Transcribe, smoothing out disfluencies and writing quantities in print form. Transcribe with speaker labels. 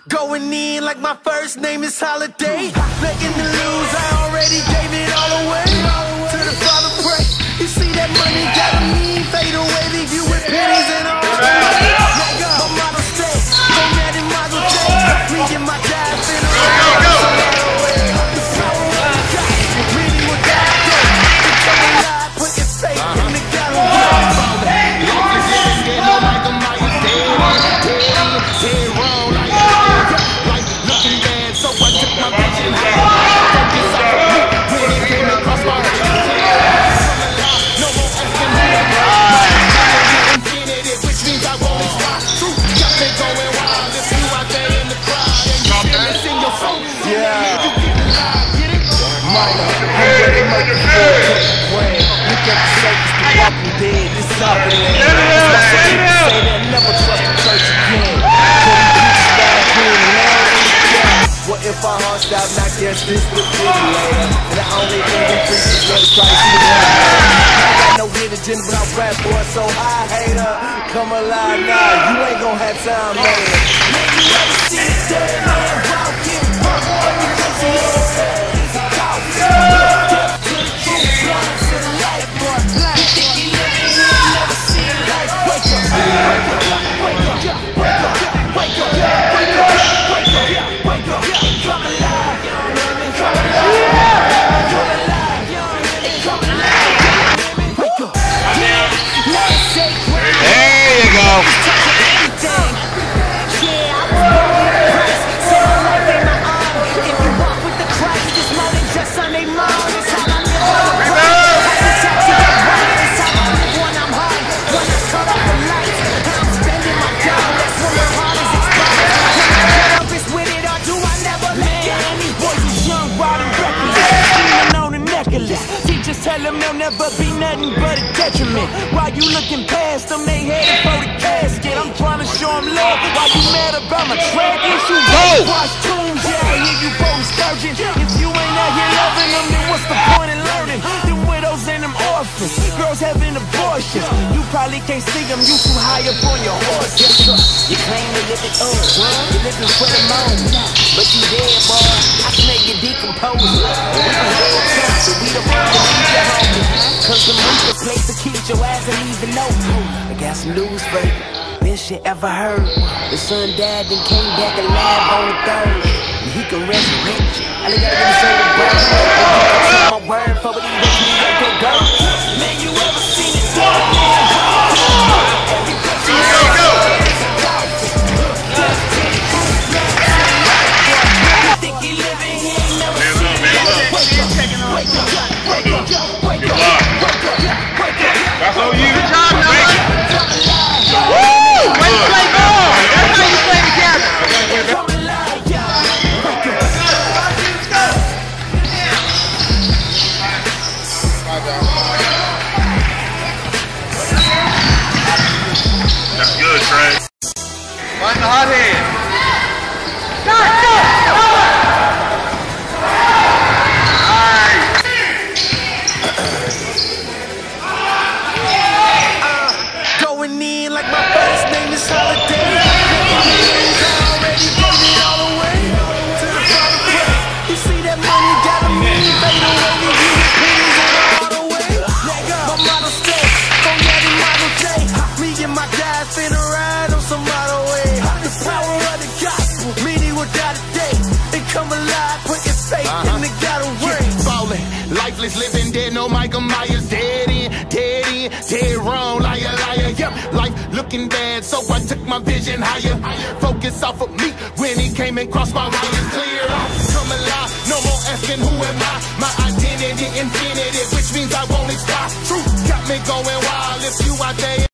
Speaker 1: Going in like my first name is Holiday. Letting the lose, I already gave it all away. To the Father pray. You see that money got me fade away, leave you with pennies and all. My motto stay, no matter my day. Me and my dad finna really what God did. Become alive, put your faith in the God of God. What if our hearts stop? Not guess this defibrillator. And the only thing we preach is Jesus Christ. I got no hidden agenda, but I rap for it, so I hate her. Come alive now, you ain't gon' have time later. Maybe you ever see a dead man walking, but you can see his head. Tell them they'll never be nothing but a detriment. While you looking past them, they headed for the casket. I'm trying to show them love while you mad about my track issues. Watch tunes, yeah, I hear you both scourging. If you ain't out here loving them, then what's the point in learning? Them widows and them orphans, girls having abortions. You probably can't see them, you too high up on your horse. You claim to live it up, you living for the moment, but you dead, boy. I can make you decompose. We can hold time, so we the one. Cause the roof the place to keep your ass and even know. I got some news for you, best you ever heard. The son died and came back alive on the third. And he can resurrect you. All I gotta do is say the word. Take my word for what he makes me up to go. Man, you ever seen it dead man? Every person go. Think he living, he ain't never seen it. Wake up.
Speaker 2: That's on you. Good job, Noah. Woo! Way to play ball. That's how you play together. That's good, Trey. Find the hot hand.
Speaker 1: Like my first name is Holiday. I already gave it all away. To the Father pray. You see that money got me fade away, leave you with pennies and all the way. My motto stay, don't let it model day. Me and my guys finna ride on some model way. The power of the gospel, meaning without a day. They come alive, put your faith in the God of way.
Speaker 3: Falling, lifeless, living dead, no Michael Myers. Dead wrong, liar. Yep, life looking bad, so I took my vision higher. Focus off of me when he came and crossed my wires. Clear out, come alive, no more asking who am I. My identity infinity, which means I won't expire. Truth got me going wild. If you out there